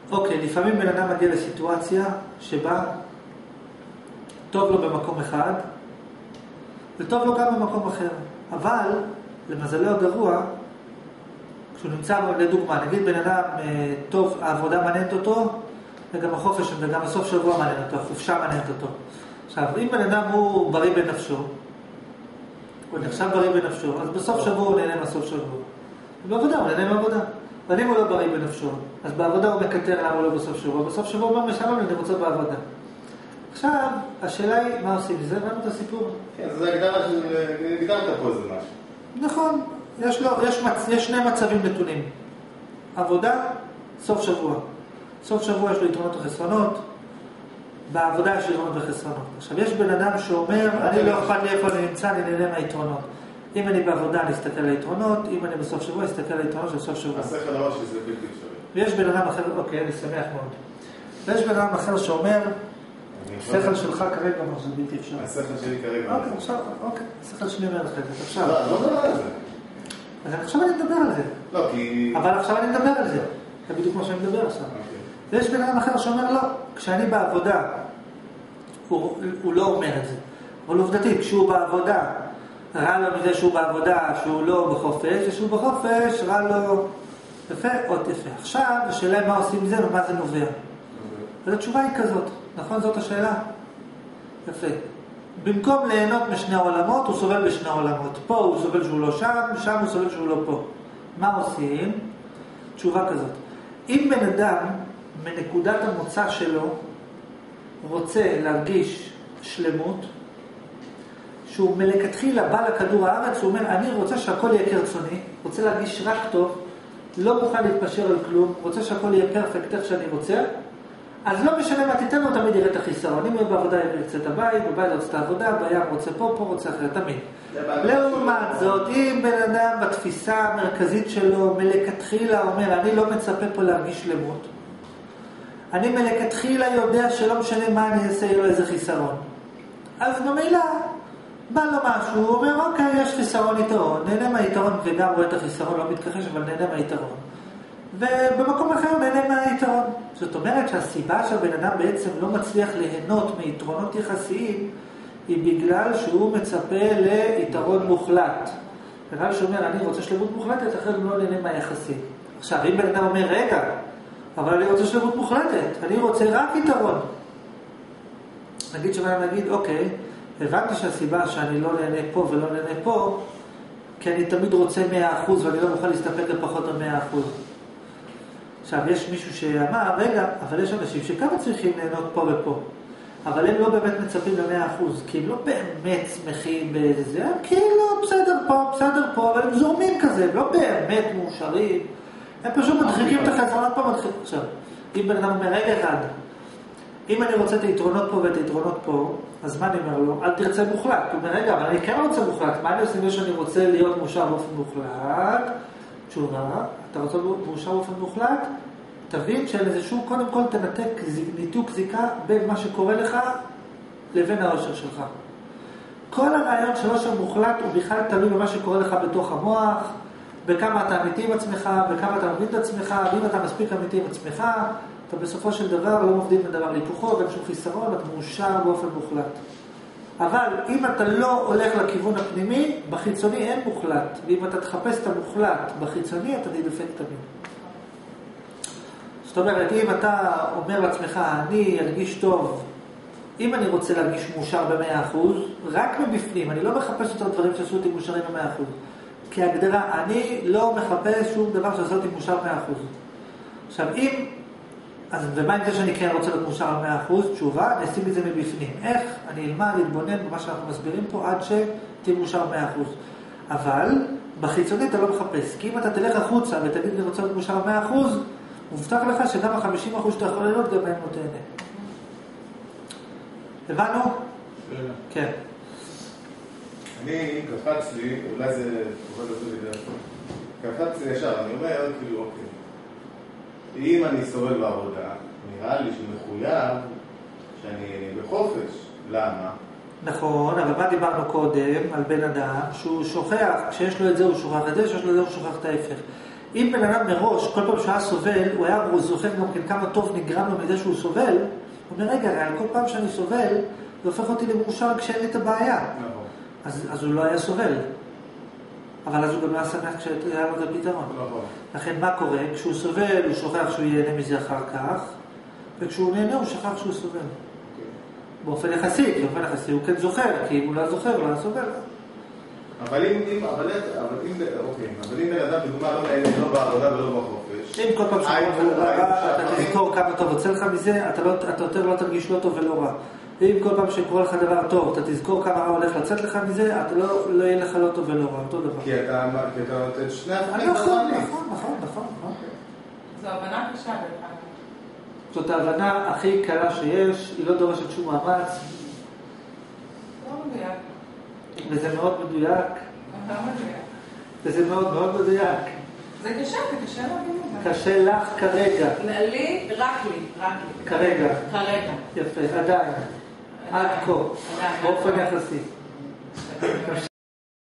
אוקיי, לפעמים בן אדם מגיע לסיטואציה שבה טוב לו במקום אחד, וטוב לו גם במקום אחר. אבל, למזלו הגרוע, כשהוא נמצא, לדוגמה, נגיד בן אדם טוב, העבודה מעניינת אותו, וגם החופש, וגם הסוף שבוע מעניין אותו, החופשה מעניינת אותו. עכשיו, אם בן אדם הוא בריא בנפשו, הוא נחשב בריא בנפשו, אז בסוף שבוע הוא נהנה מהסוף שבוע. בעבודה, הוא נהנה מהעבודה. אבל אם הוא לא בריא בנפשו, אז בעבודה הוא מקטר למה הוא לא בסוף שבוע. בסוף שבוע הוא אומר, משלם, אני רוצה בעבודה. עכשיו, השאלה היא, מה עושים? זה הבנו את הסיפור? כן, זה הגדרת פה איזה משהו. נכון, יש שני מצבים נתונים. עבודה, סוף שבוע. סוף שבוע יש לו יתרונות וחסרונות, בעבודה יש יתרונות וחסרונות. עכשיו, יש בן אדם שאומר, אני לא אכפת לי איפה אני נמצא, אני נהנה מהיתרונות. אם אני בעבודה, אני אסתכל על היתרונות, אם אני בסוף שבוע, אני אסתכל על היתרונות של סוף שבוע. השכל הראש שזה בלתי אפשרי. ויש בן אדם אחר, אוקיי, אני שמח מאוד. ויש בן אדם אחר שאומר, השכל שלך כרגע אומר שזה בלתי אפשרי. השכל שלי כרגע. אוקיי, עכשיו, אוקיי, השכל שלי אומר לך את זה. עכשיו. לא מדבר על זה. אז עכשיו אני מדבר על זה. לא, כי... אבל עכשיו אני מדבר על זה. זה בדיוק כמו שאני מדבר עכשיו. ויש בן אדם אחר שאומר, לא, כשאני בעבודה, הוא לא אומר את זה. אבל עובדתית, כשהוא בעבודה, רע לו מזה שהוא בעבודה, שהוא לא בחופש, ושהוא בחופש, רע לו יפה, עוד יפה. עכשיו, השאלה מה עושים מזה ומה זה נובע. אז התשובה היא כזאת, נכון? זאת השאלה? יפה. במקום ליהנות משני העולמות, הוא סובל בשני העולמות. פה הוא סובל שהוא לא שם, שם הוא סובל שהוא לא פה. מה עושים? תשובה כזאת. אם בן אדם, מנקודת המוצא שלו, רוצה להרגיש שלמות, שהוא מלכתחילה בא לכדור הארץ, הוא אומר, אני רוצה שהכל יהיה כרצוני, רוצה להרגיש רק טוב, לא מוכן להתפשר על כלום, רוצה שהכל יהיה פרפקט איך שאני רוצה, אז לא משנה מה תיתן לו, תמיד יראה את החיסרון. אם הוא בעבודה ירצה את הבית, בבית רוצה את העבודה, בים רוצה פה רוצה אחרת, תמיד. לעומת זאת, אם בן אדם בתפיסה המרכזית שלו, מלכתחילה אומר, אני לא מצפה פה להרגיש שלמות, אני מלכתחילה יודע שלא משנה מה אני אעשה, יהיה לו איזה חיסרון. אז במילא, בא לו משהו, הוא אומר, אוקיי, יש חיסרון יתרון, נהנה מהיתרון וגם רואה את החיסרון, לא מתכחש, אבל נהנה מהיתרון. ובמקום אחר נהנה מהיתרון. זאת אומרת שהסיבה שהבן אדם בעצם לא מצליח ליהנות מיתרונות יחסיים, היא בגלל שהוא מצפה ליתרון מוחלט. בגלל שהוא אומר, אני רוצה שלמות מוחלטת, אחרי הוא לא נהנה מהיחסים. עכשיו, אם בן אדם אומר, רגע, אבל אני רוצה שלמות מוחלטת, אני רוצה רק יתרון. נגיד שבן נגיד, אוקיי, הבנתי שהסיבה שאני לא נהנה פה ולא נהנה פה, כי אני תמיד רוצה 100% ואני לא מוכן להסתפק לפחות ב100%. עכשיו, יש מישהו שאמר, רגע, אבל יש אנשים שכמה צריכים ליהנות פה ופה, אבל הם לא באמת מצפים ל100%, כי הם לא באמת שמחים בזה, הם כאילו בסדר פה, אבל הם זורמים כזה, הם לא באמת מאושרים, הם פשוט מדחיקים את החסרונות פה, מדחיקים. עכשיו, אם בן אדם אומר, רגע אחד, אם אני רוצה את היתרונות פה ואת היתרונות פה, אז מה אני אומר לו? אל תרצה מוחלט. הוא אומר, רגע, אבל אני כן רוצה מוחלט. מה אני עושה שאני רוצה להיות מאושר באופן מוחלט? תשובה, אתה רוצה מאושר באופן מוחלט? תבין שאין איזשהו, קודם כל תנתק ניתוק זיקה בין מה שקורה לך לבין האושר שלך. כל הרעיון של אושר מוחלט הוא בכלל תלוי במה שקורה לך בתוך המוח, בכמה אתה אמיתי עם עצמך, בכמה אתה מבין את עצמך, ואם אתה מספיק אמיתי עם עצמך, אתה בסופו של דבר לא מבדיל מדבר להיפוכו, ואין שום חיסרון, אתה מאושר באופן מוחלט. אבל אם אתה לא הולך לכיוון הפנימי, בחיצוני אין מוחלט, ואם אתה תחפש את המוחלט בחיצוני, אתה תדפק תמיד. זאת אומרת, אם אתה אומר לעצמך, אני ארגיש טוב, אם אני רוצה להרגיש מאושר ב100%, רק מבפנים, אני לא מחפש את הדברים שעשו אותי מאושרים ב100%. כהגדרה, אני לא מחפש שום דבר שעשו אותי מאושר ב100%. עכשיו, אם אז ומה עם זה שאני כן רוצה להיות מאושר על 100%? תשובה, אני אשים את זה מבפנים. איך? אני אלמד להתבונן במה שאנחנו מסבירים פה עד שתהיה מאושר 100%. אבל בחיצוני אתה לא מחפש. כי אם אתה תלך החוצה ותגיד אני רוצה להיות מאושר על 100%, מובטח לך שגם ה50% שאתה יכול להיות גם הם לא תהנה. הבנו? כן. אני קפץ לי, אולי זה תוכל לעשות לי דרך. קפץ לי ישר, אני אומר כאילו אוקיי. אם אני סובל בעבודה, נראה לי שמחויב שאני בחופש. למה? נכון, אבל מה דיברנו קודם על בן אדם שהוא שוכח, כשיש לו את זה הוא שוכח את זה, כשיש לו את זה הוא שוכח את ההפך. אם בן אדם מראש, כל פעם שהיה סובל, הוא זוכר גם כן כמה טוב נגרם לו מזה שהוא סובל, הוא אומר, רגע, על כל פעם שאני סובל, זה הופך אותי למאושר כשאין לי את הבעיה. אז הוא לא היה סובל. אבל אז הוא גם לא היה שמח כשהיה לו את הפתרון. לכן מה קורה? כשהוא סובל, הוא שוכח שהוא ייהנה מזה אחר כך, וכשהוא נהנה, הוא שכח שהוא סובל. באופן יחסי, הוא כן זוכר, כי אם הוא לא זוכר, הוא לא סובל. אבל אם בן אדם בדוגמה לא נהנה, לא בעבודה ולא בחופש, אם כל פעם אתה תזכור כמה טוב יוצא לך מזה, אתה יותר לא תרגיש לא טוב ולא רע. ואם כל פעם שקורה לך דבר טוב, אתה תזכור כמה רע הולך לצאת לך מזה, אתה לא יהיה לך לא טוב ולא רע, אותו דבר. כי אתה נותן שני הפכים. נכון. זו הבנה קשה. זאת ההבנה הכי קלה שיש, היא לא דורשת שום מאמץ. לא מדויק. וזה מאוד מדויק. לא מדויק. וזה מאוד מאוד מדויק. זה קשה להבין את זה. קשה לך כרגע. לי, רק לי. כרגע. יפה, עדיין. עד כה. באופן יחסי.